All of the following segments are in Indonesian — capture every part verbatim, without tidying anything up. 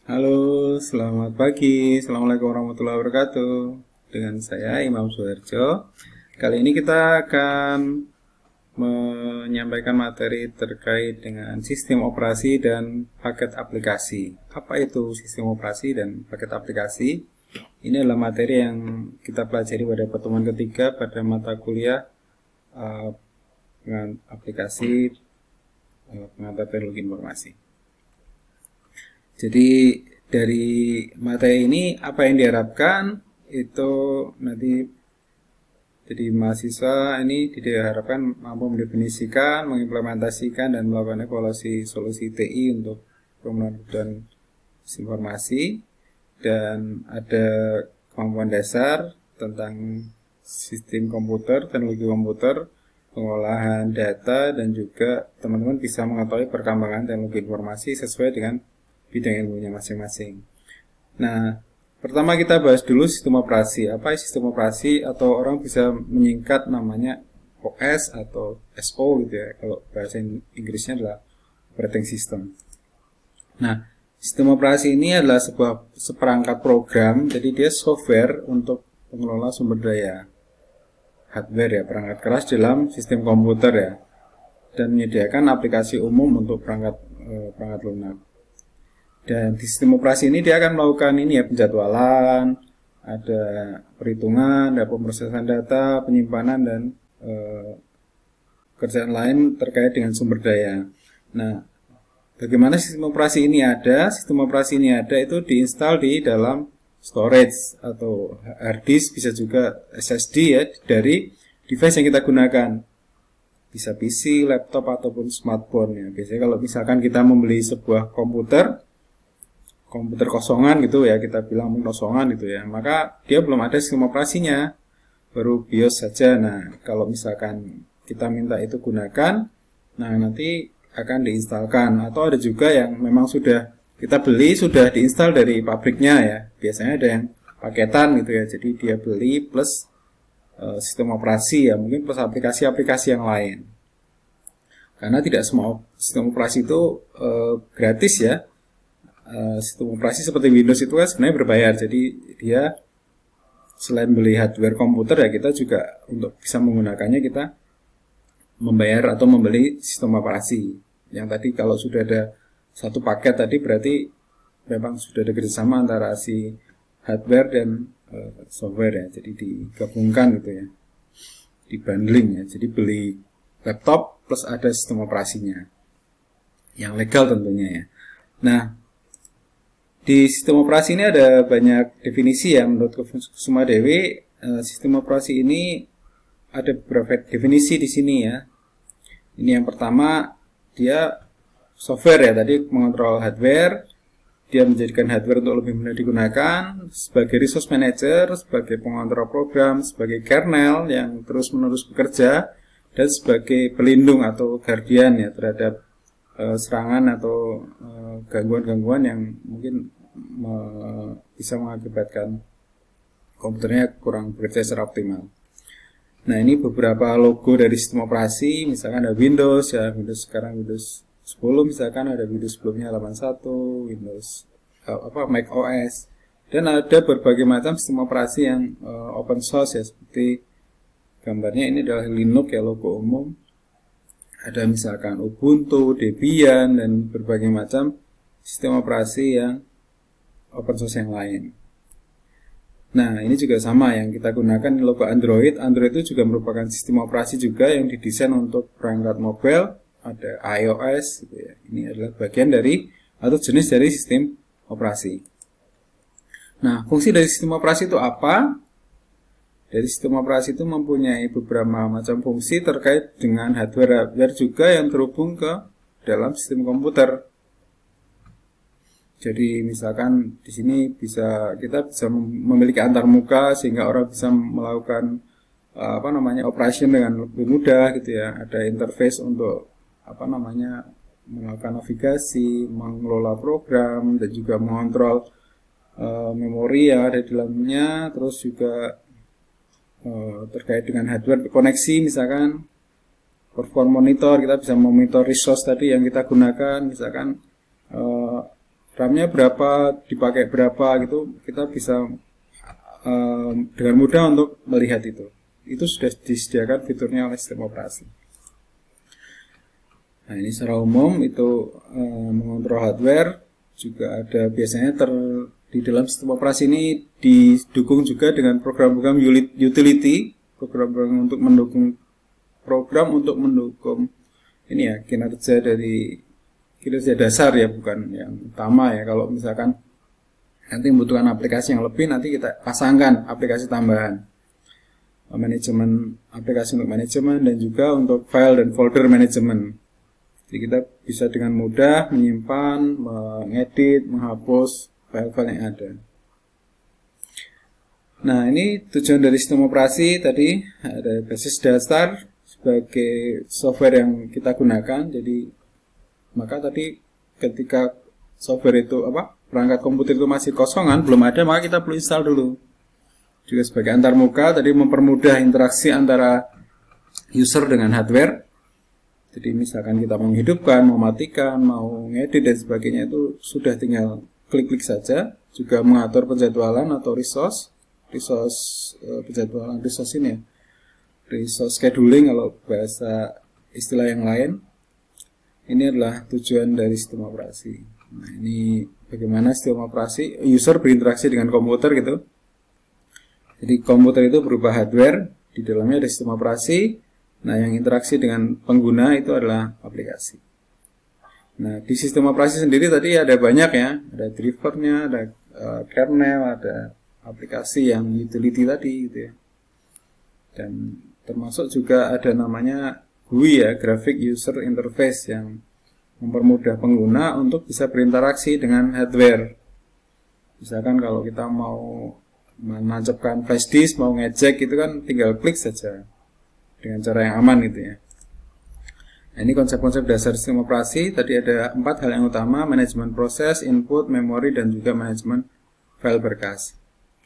Halo, selamat pagi. Assalamualaikum warahmatullahi wabarakatuh. Dengan saya Imam Suharjo. Kali ini kita akan menyampaikan materi terkait dengan sistem operasi dan paket aplikasi. Apa itu sistem operasi dan paket aplikasi? Ini adalah materi yang kita pelajari pada pertemuan ketiga pada mata kuliah uh, dengan aplikasi uh, pengantar teknologi informasi. Jadi dari materi ini apa yang diharapkan itu nanti jadi mahasiswa ini diharapkan mampu mendefinisikan, mengimplementasikan dan melakukan evaluasi solusi T I untuk pemenuhan kebutuhan informasi, dan ada kemampuan dasar tentang sistem komputer, teknologi komputer, pengolahan data, dan juga teman-teman bisa mengetahui perkembangan teknologi informasi sesuai dengan bidang ilmunya masing-masing. Nah, pertama kita bahas dulu sistem operasi. Apa sistem operasi, atau orang bisa menyingkat namanya O S atau S O gitu ya. Kalau bahasa Inggrisnya adalah operating system. Nah, sistem operasi ini adalah sebuah seperangkat program, jadi dia software untuk pengelola sumber daya hardware ya, perangkat keras dalam sistem komputer ya, dan menyediakan aplikasi umum untuk perangkat eh, perangkat lunak. Dan di sistem operasi ini dia akan melakukan ini ya, penjadwalan, ada perhitungan, ada pemrosesan data, penyimpanan, dan e, kerjaan lain terkait dengan sumber daya. Nah, bagaimana sistem operasi ini ada? Sistem operasi ini ada itu diinstal di dalam storage atau hard disk, bisa juga S S D ya, dari device yang kita gunakan. Bisa P C, laptop, ataupun smartphone ya. Biasanya kalau misalkan kita membeli sebuah komputer, komputer kosongan gitu ya, kita bilang kosongan gitu ya, maka dia belum ada sistem operasinya, baru BIOS saja. Nah, kalau misalkan kita minta itu gunakan, nah nanti akan diinstalkan. Atau ada juga yang memang sudah kita beli, sudah diinstal dari pabriknya ya, biasanya ada yang paketan gitu ya, jadi dia beli plus e, sistem operasi ya, mungkin plus aplikasi-aplikasi yang lain, karena tidak semua sistem operasi itu e, gratis ya. Uh, sistem operasi seperti Windows itu kan sebenarnya berbayar, jadi dia selain beli hardware komputer ya, kita juga untuk bisa menggunakannya kita membayar atau membeli sistem operasi. Yang tadi kalau sudah ada satu paket tadi berarti memang sudah ada kerjasama antara si hardware dan uh, software ya, jadi digabungkan gitu ya, di bundling ya, jadi beli laptop plus ada sistem operasinya yang legal tentunya ya. Nah, di sistem operasi ini ada banyak definisi ya. Menurut Kusumadewi, sistem operasi ini ada beberapa definisi di sini ya. Ini yang pertama, dia software ya, tadi mengontrol hardware, dia menjadikan hardware untuk lebih mudah digunakan, sebagai resource manager, sebagai pengontrol program, sebagai kernel yang terus-menerus bekerja, dan sebagai pelindung atau guardian ya terhadap uh, serangan atau gangguan-gangguan uh, yang mungkin bisa mengakibatkan komputernya kurang bekerja secara optimal. Nah, ini beberapa logo dari sistem operasi. Misalkan ada Windows ya, Windows sekarang Windows sepuluh, misalkan ada Windows sebelumnya delapan puluh satu, Windows apa Mac O S, dan ada berbagai macam sistem operasi yang uh, open source ya, seperti gambarnya ini adalah Linux ya, logo umum. Ada misalkan Ubuntu, Debian, dan berbagai macam sistem operasi yang open source yang lain. Nah, ini juga sama yang kita gunakan logo Android. Android itu juga merupakan sistem operasi juga yang didesain untuk perangkat mobile. Ada iOS gitu ya. Ini adalah bagian dari atau jenis dari sistem operasi. Nah, fungsi dari sistem operasi itu apa? Dari sistem operasi itu mempunyai beberapa macam fungsi terkait dengan hardware-hardware juga yang terhubung ke dalam sistem komputer. Jadi misalkan di sini bisa kita bisa memiliki antarmuka sehingga orang bisa melakukan apa namanya operation dengan lebih mudah gitu ya. Ada interface untuk apa namanya melakukan navigasi, mengelola program, dan juga mengontrol uh, memori yang ada di dalamnya. Terus juga uh, terkait dengan hardware koneksi, misalkan perform monitor, kita bisa memonitor resource tadi yang kita gunakan, misalkan uh, RAM-nya berapa, dipakai berapa gitu, kita bisa um, dengan mudah untuk melihat itu. Itu sudah disediakan fiturnya oleh sistem operasi. Nah, ini secara umum itu um, mengontrol hardware. Juga ada biasanya ter, di dalam sistem operasi ini didukung juga dengan program-program utility, program-program untuk mendukung program untuk mendukung ini ya, kinerja dari kinerja dasar ya, bukan yang utama ya. Kalau misalkan nanti membutuhkan aplikasi yang lebih, nanti kita pasangkan aplikasi tambahan, manajemen aplikasi untuk manajemen, dan juga untuk file dan folder manajemen. Jadi kita bisa dengan mudah menyimpan, mengedit, menghapus file-file yang ada. Nah, ini tujuan dari sistem operasi tadi, ada basis dasar sebagai software yang kita gunakan. Jadi maka tadi ketika software itu apa perangkat komputer itu masih kosongan, belum ada, maka kita perlu install dulu. Juga sebagai antarmuka tadi mempermudah interaksi antara user dengan hardware. Jadi misalkan kita mau menghidupkan, mau matikan, mau ngedit dan sebagainya, itu sudah tinggal klik-klik saja. Juga mengatur penjadwalan atau resource, resource uh, penjadwalan resource ini ya, resource scheduling kalau bahasa istilah yang lain. Ini adalah tujuan dari sistem operasi. Nah, ini bagaimana sistem operasi user berinteraksi dengan komputer gitu. Jadi komputer itu berupa hardware, di dalamnya ada sistem operasi. Nah, yang interaksi dengan pengguna itu adalah aplikasi. Nah, di sistem operasi sendiri tadi ada banyak ya, ada drivernya, ada uh, kernel, ada aplikasi yang utility tadi gitu ya. Dan termasuk juga ada namanya G U I ya, Graphic User Interface, yang mempermudah pengguna untuk bisa berinteraksi dengan hardware. Misalkan kalau kita mau menancapkan flash disk, mau ngejek itu kan tinggal klik saja dengan cara yang aman gitu ya. Nah, ini konsep-konsep dasar sistem operasi. Tadi ada empat hal yang utama: manajemen proses, input, memori, dan juga manajemen file berkas.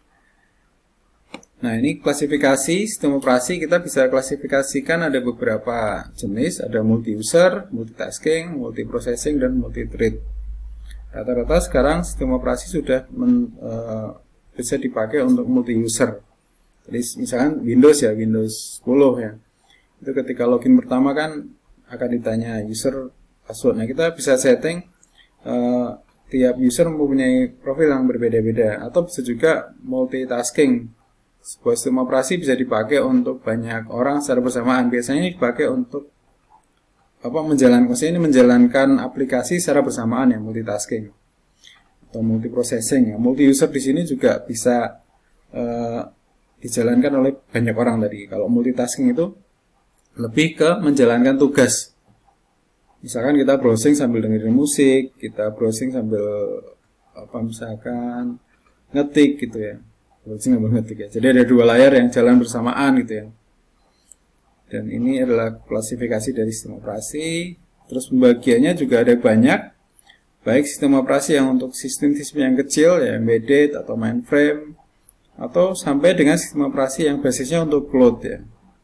Nah, ini klasifikasi sistem operasi. Kita bisa klasifikasikan ada beberapa jenis, ada multi-user, multitasking, multiprocessing, dan multi-thread. Rata-rata sekarang sistem operasi sudah men, uh, bisa dipakai untuk multi-user. Jadi misalkan Windows ya, Windows sepuluh ya, itu ketika login pertama kan akan ditanya user password. Nah, kita bisa setting uh, tiap user mempunyai profil yang berbeda-beda, atau bisa juga multitasking. Sebuah sistem operasi bisa dipakai untuk banyak orang secara bersamaan. Biasanya ini dipakai untuk apa menjalankan, maksudnya ini menjalankan aplikasi secara bersamaan ya, multitasking atau multiprocessing ya. Multi user di sini juga bisa uh, dijalankan oleh banyak orang tadi. Kalau multitasking itu lebih ke menjalankan tugas. Misalkan kita browsing sambil dengerin musik, kita browsing sambil apa misalkan ngetik gitu ya. Browsing sambil ngetik ya. Jadi ada dua layar yang jalan bersamaan gitu ya. Dan ini adalah klasifikasi dari sistem operasi. Terus pembagiannya juga ada banyak. Baik sistem operasi yang untuk sistem-sistem yang kecil ya, embedded atau mainframe, atau sampai dengan sistem operasi yang basisnya untuk cloud ya,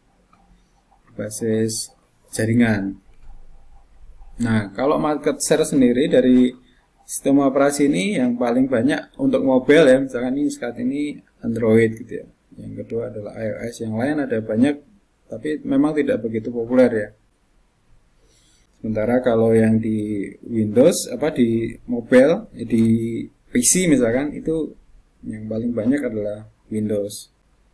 basis jaringan. Nah, kalau market share sendiri dari sistem operasi ini yang paling banyak untuk mobile ya, misalkan ini saat ini Android gitu ya. Yang kedua adalah iOS, yang lain ada banyak tapi memang tidak begitu populer ya. Sementara kalau yang di Windows apa di mobile, di P C misalkan, itu yang paling banyak adalah Windows.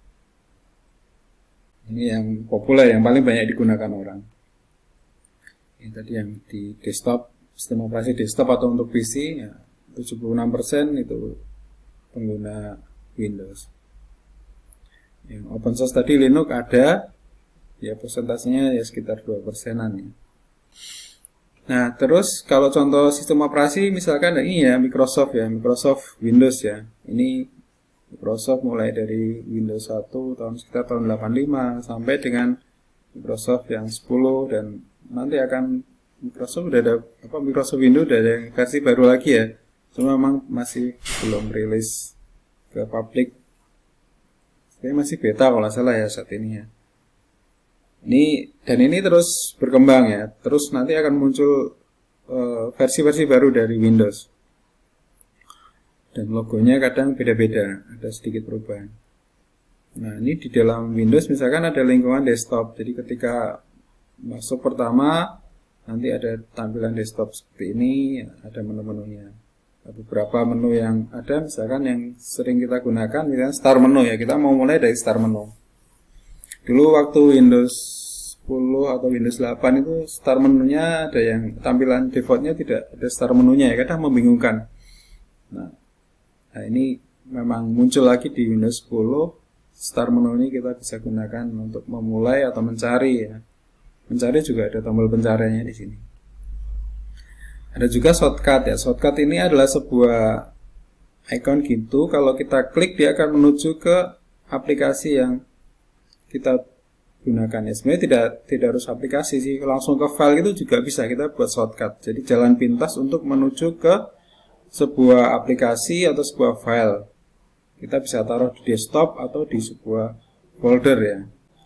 Ini yang populer, yang paling banyak digunakan orang. Ini tadi yang di desktop, sistem operasi desktop atau untuk P C ya, tujuh puluh enam persen itu pengguna Windows. Yang open source tadi Linux ada, ya persentasenya ya sekitar dua persenan ya. Nah, terus kalau contoh sistem operasi misalkan ini ya Microsoft ya, Microsoft Windows ya. Ini Microsoft mulai dari Windows satu tahun sekitar tahun delapan puluh lima sampai dengan Microsoft yang sepuluh, dan nanti akan Microsoft udah ada apa Microsoft Windows udah ada yang versi baru lagi ya. Cuma memang masih belum rilis ke publik. Ini masih beta kalau nggak salah ya saat ini ya. Ini dan ini terus berkembang ya. Terus nanti akan muncul versi-versi uh, baru dari Windows. Dan logonya kadang beda-beda, ada sedikit perubahan. Nah, ini di dalam Windows misalkan ada lingkungan desktop. Jadi ketika masuk pertama, nanti ada tampilan desktop seperti ini, ada menu-menunya. Beberapa menu yang ada, misalkan yang sering kita gunakan, misalnya start menu ya. Kita mau mulai dari start menu. Dulu waktu Windows sepuluh atau Windows delapan itu start menunya ada yang tampilan defaultnya tidak ada start menunya ya, kadang membingungkan. Nah, Nah ini memang muncul lagi di Windows sepuluh, start menu ini kita bisa gunakan untuk memulai atau mencari ya. Mencari juga ada tombol pencariannya di sini. Ada juga shortcut ya. Shortcut ini adalah sebuah icon gitu. Kalau kita klik dia akan menuju ke aplikasi yang kita gunakan ya. Sebenarnya tidak tidak harus aplikasi sih. Langsung ke file itu juga bisa kita buat shortcut. Jadi jalan pintas untuk menuju ke sebuah aplikasi atau sebuah file. Kita bisa taruh di desktop atau di sebuah folder ya.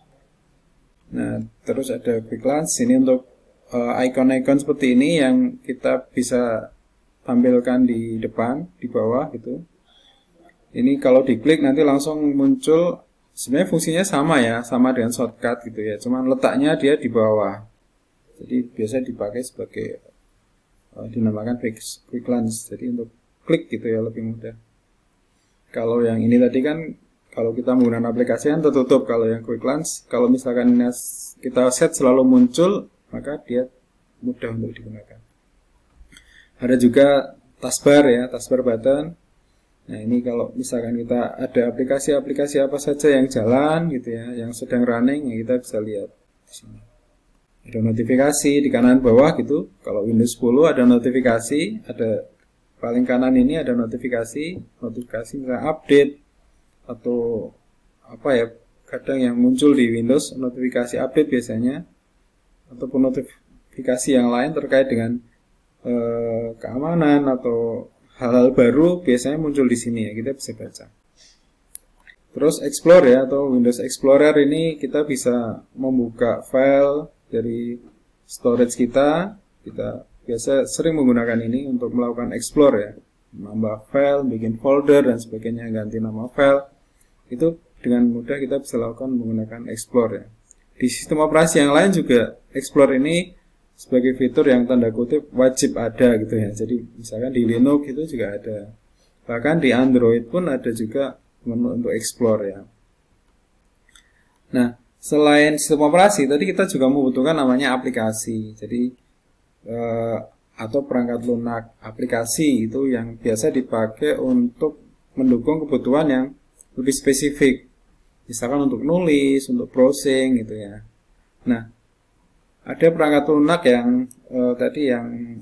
Nah, terus ada quick launch. Ini untuk icon-icon uh, seperti ini yang kita bisa tampilkan di depan, di bawah gitu. Ini kalau diklik nanti langsung muncul. Sebenarnya fungsinya sama ya, sama dengan shortcut gitu ya. Cuman letaknya dia di bawah. Jadi biasa dipakai sebagai dinamakan quick launch, jadi untuk klik gitu ya, lebih mudah. Kalau yang ini tadi kan kalau kita menggunakan aplikasi kan tertutup. Kalau yang quick launch, kalau misalkan kita set selalu muncul, maka dia mudah untuk digunakan. Ada juga taskbar ya, taskbar button. Nah ini kalau misalkan kita ada aplikasi-aplikasi apa saja yang jalan gitu ya, yang sedang running, ya kita bisa lihat di sini. Ada notifikasi di kanan bawah gitu. Kalau Windows sepuluh ada notifikasi, ada paling kanan ini ada notifikasi, notifikasi misalnya update atau apa ya, kadang yang muncul di Windows notifikasi update biasanya, ataupun notifikasi yang lain terkait dengan eh, keamanan atau hal-hal baru biasanya muncul di sini ya, kita bisa baca. Terus Explore ya, atau Windows Explorer ini kita bisa membuka file dari storage kita. Kita biasa sering menggunakan ini untuk melakukan explore ya, menambah file, bikin folder dan sebagainya, ganti nama file. Itu dengan mudah kita bisa lakukan menggunakan explore ya. Di sistem operasi yang lain juga explore ini sebagai fitur yang tanda kutip wajib ada gitu ya. Jadi misalkan di Linux itu juga ada, bahkan di Android pun ada juga menu untuk explore ya. Nah, selain sistem operasi, tadi kita juga membutuhkan namanya aplikasi. Jadi eh, atau perangkat lunak. Aplikasi itu yang biasa dipakai untuk mendukung kebutuhan yang lebih spesifik. Misalkan untuk nulis, untuk browsing gitu ya. Nah, ada perangkat lunak yang eh, tadi yang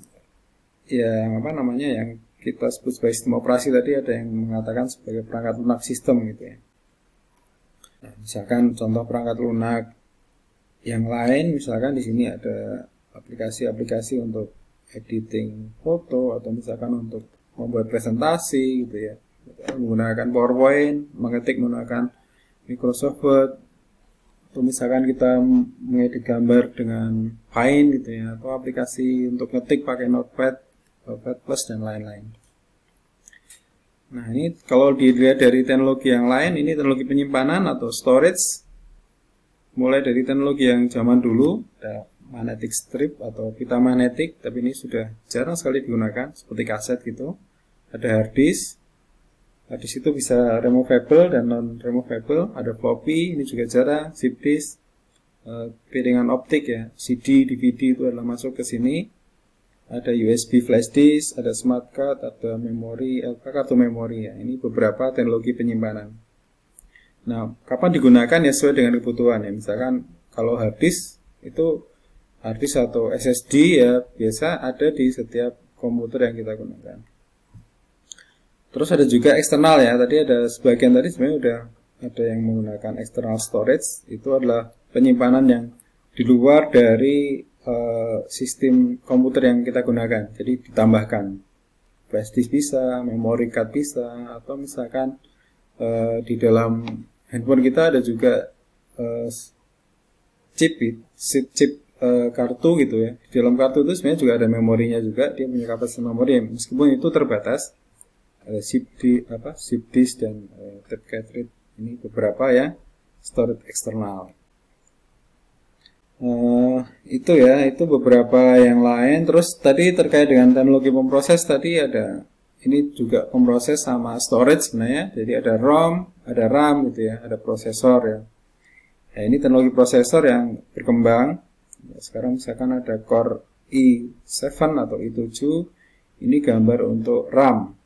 yang apa namanya yang kita sebut sebagai sistem operasi, tadi ada yang mengatakan sebagai perangkat lunak sistem gitu ya. Nah, misalkan contoh perangkat lunak yang lain, misalkan di sini ada aplikasi-aplikasi untuk editing foto atau misalkan untuk membuat presentasi gitu ya, menggunakan PowerPoint, mengetik menggunakan Microsoft Word, atau misalkan kita mengedit gambar dengan Paint gitu ya, atau aplikasi untuk ngetik pakai Notepad, Notepad Plus dan lain-lain. Nah ini kalau dilihat dari teknologi yang lain, ini teknologi penyimpanan atau storage, mulai dari teknologi yang zaman dulu, ada magnetic strip atau pita magnetik, tapi ini sudah jarang sekali digunakan, seperti kaset gitu. Ada hard disk, hard disk itu bisa removable dan non removable. Ada floppy, ini juga jarang, zip disk, uh, piringan optik ya, C D, D V D itu adalah masuk ke sini. Ada U S B flash disk, ada smart card, ada memori, kartu memori ya. Ini beberapa teknologi penyimpanan. Nah, kapan digunakan ya sesuai dengan kebutuhan ya. Misalkan kalau hard disk itu hard disk atau S S D ya biasa ada di setiap komputer yang kita gunakan. Terus ada juga eksternal ya. Tadi ada sebagian tadi sebenarnya udah ada yang menggunakan external storage. Itu adalah penyimpanan yang di luar dari Uh, sistem komputer yang kita gunakan. Jadi ditambahkan flash disk bisa, memory card bisa, atau misalkan uh, di dalam handphone kita ada juga uh, chip, chip, chip uh, kartu gitu ya. Di dalam kartu itu sebenarnya juga ada memorinya juga, dia punya kapasitas memori meskipun itu terbatas. ada zip di apa zip disk dan uh, tab cartridge. Ini beberapa ya storage eksternal. Uh, itu ya, itu beberapa yang lain. Terus tadi terkait dengan teknologi pemproses tadi ada ini juga pemproses sama storage sebenarnya. Jadi ada ROM, ada RAM gitu ya, ada prosesor ya. Nah, ini teknologi prosesor yang berkembang. Sekarang misalkan ada Core i tujuh atau i tujuh. Ini gambar untuk RAM.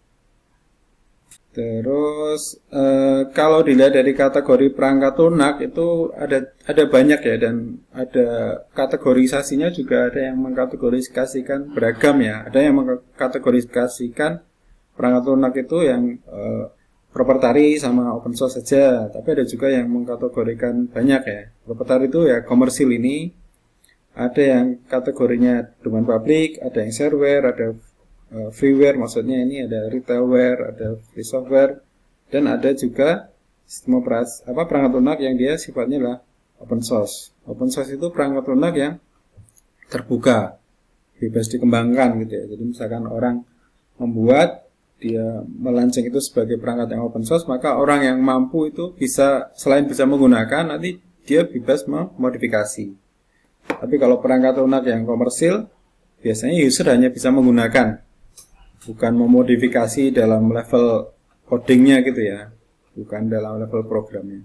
Terus eh, kalau dilihat dari kategori perangkat lunak itu ada ada banyak ya, dan ada kategorisasinya juga, ada yang mengkategorisasikan beragam ya. Ada yang mengkategorisasikan perangkat lunak itu yang eh, proprietary sama open source saja, tapi ada juga yang mengkategorikan banyak ya. Proprietary itu ya komersil ini. Ada yang kategorinya domain public, ada yang shareware, ada uh, freeware, maksudnya ini ada retailware, ada free software, dan ada juga sistem operasi apa perangkat lunak yang dia sifatnya lah open source. Open source itu perangkat lunak yang terbuka, bebas dikembangkan gitu ya. Jadi misalkan orang membuat, dia melaunching itu sebagai perangkat yang open source, maka orang yang mampu itu bisa, selain bisa menggunakan, nanti dia bebas memodifikasi. Tapi kalau perangkat lunak yang komersil, biasanya user hanya bisa menggunakan, bukan memodifikasi dalam level codingnya gitu ya, bukan dalam level programnya.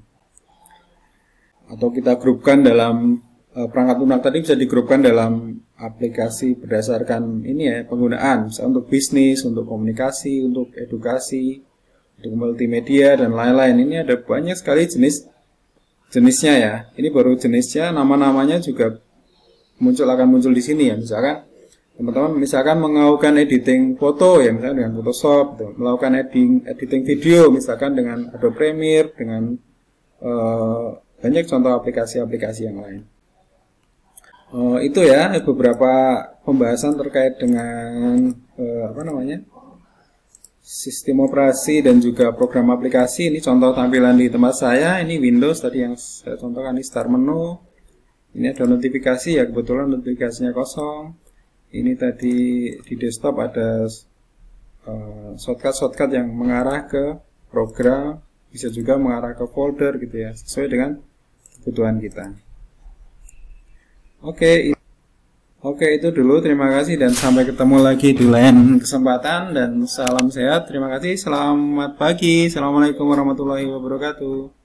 Atau kita grupkan dalam uh, perangkat lunak tadi bisa digrupkan dalam aplikasi berdasarkan ini ya, penggunaan, misalnya untuk bisnis, untuk komunikasi, untuk edukasi, untuk multimedia dan lain-lain. Ini ada banyak sekali jenis jenisnya ya. Ini baru jenisnya, nama-namanya juga muncul akan muncul di sini ya. Misalkan teman-teman misalkan melakukan editing foto ya, misalkan dengan Photoshop, gitu. Melakukan editing editing video misalkan dengan Adobe Premiere, dengan uh, banyak contoh aplikasi-aplikasi yang lain. Uh, itu ya beberapa pembahasan terkait dengan uh, apa namanya sistem operasi dan juga program aplikasi. Ini contoh tampilan di tempat saya. Ini Windows tadi yang saya contohkan, ini start menu. Ini ada notifikasi ya, kebetulan notifikasinya kosong. Ini tadi di desktop ada shortcut-shortcut uh, yang mengarah ke program, bisa juga mengarah ke folder gitu ya, sesuai dengan kebutuhan kita. Oke, oke itu dulu. Terima kasih dan sampai ketemu lagi di lain kesempatan, dan salam sehat. Terima kasih. Selamat pagi. Assalamualaikum warahmatullahi wabarakatuh.